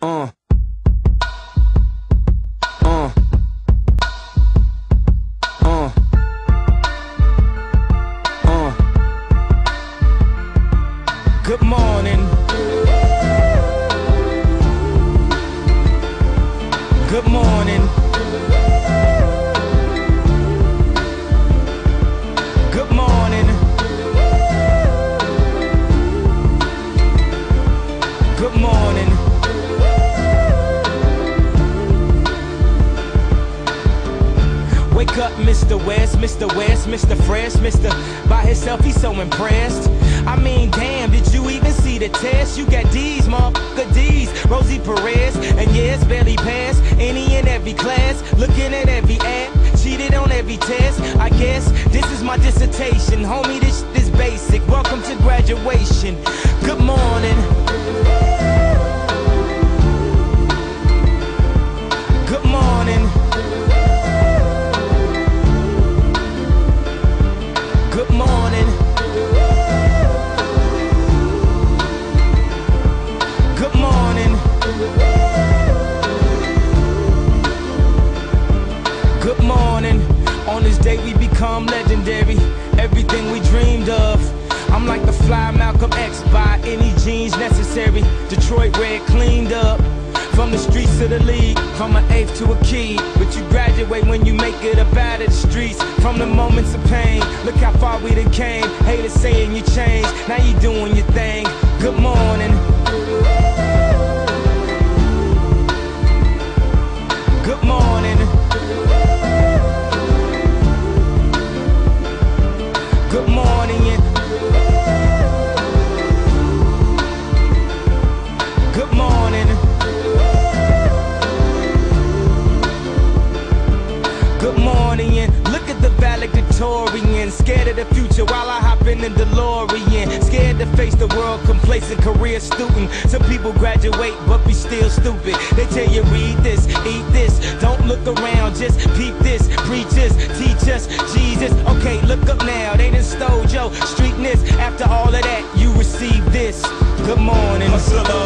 Uh. Good morning. Good morning. Good morning. Good morning. Wake up, Mr. West, Mr. West, Mr. Fresh, Mr. By himself, he's so impressed. I mean, damn, did you even see the test? You got D's, motherfucker D's, Rosie Perez, and yes, barely passed any and every class, looking at every ad, cheated on every test. I guess this is my dissertation, homie, this is basic. Welcome to graduation. Good morning. Good morning. Good morning. Good morning. Good morning. On this day we become legendary. Everything we dreamed of. I'm like the fly Malcolm X, by any genes necessary. Detroit red cleaned up. From the streets to the league, from an eighth to a key. But you graduate when you make it up out of the streets. From the moments of pain, look how far we done came. Haters saying you changed, now you doing your thing. Good morning. Good morning. Good morning. Good morning. Good morning, look at the valedictorian. Scared of the future while I hop in the DeLorean. Scared to face the world, complacent career student. Some people graduate but be still stupid. They tell you read this, eat this, don't look around, just peep this. Preach us, teach us, Jesus. Okay, look up now, they done stole your streetness. After all of that, you receive this. Good morning. Hustler,